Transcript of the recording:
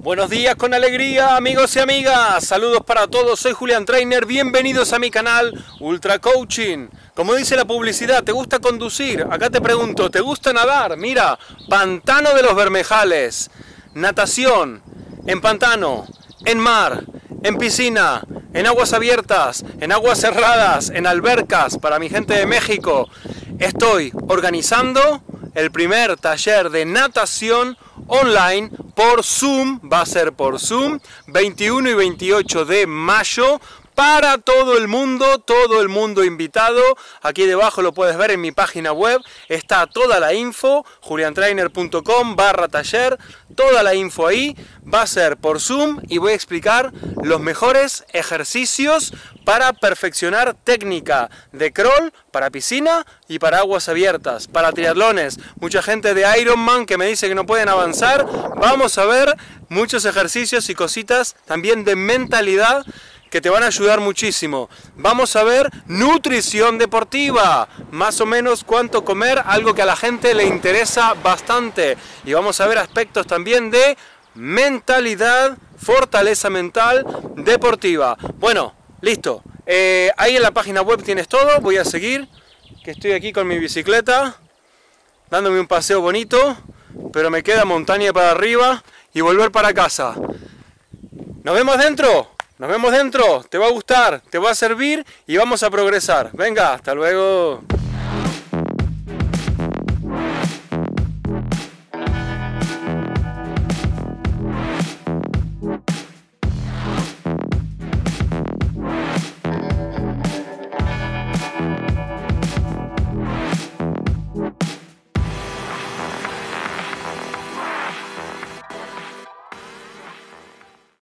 Buenos días con alegría, amigos y amigas. Saludos para todos, soy Julián Trainer. Bienvenidos a mi canal Ultra Coaching. Como dice la publicidad, ¿te gusta conducir? Acá te pregunto, ¿te gusta nadar? Mira, Pantano de los Bermejales. Natación, en pantano, en mar, en piscina, en aguas abiertas, en aguas cerradas, en albercas, para mi gente de México. Estoy organizando el primer taller de natación online por Zoom, va a ser por Zoom, 21 y 28 de mayo, para todo el mundo invitado. Aquí debajo lo puedes ver en mi página web, está toda la info, juliantrainer.com/taller, toda la info ahí. Va a ser por Zoom y voy a explicar los mejores ejercicios para perfeccionar técnica de crawl para piscina y para aguas abiertas, para triatlones. Mucha gente de Ironman que me dice que no pueden avanzar. Vamos a ver muchos ejercicios y cositas también de mentalidad que te van a ayudar muchísimo. Vamos a ver nutrición deportiva, más o menos cuánto comer, algo que a la gente le interesa bastante. Y vamos a ver aspectos también de mentalidad, fortaleza mental deportiva. Bueno, listo. Ahí en la página web tienes todo. Voy a seguir, que estoy aquí con mi bicicleta, dándome un paseo bonito, pero me queda montaña para arriba y volver para casa. ¿Nos vemos dentro? Nos vemos dentro, te va a gustar, te va a servir y vamos a progresar. Venga, hasta luego.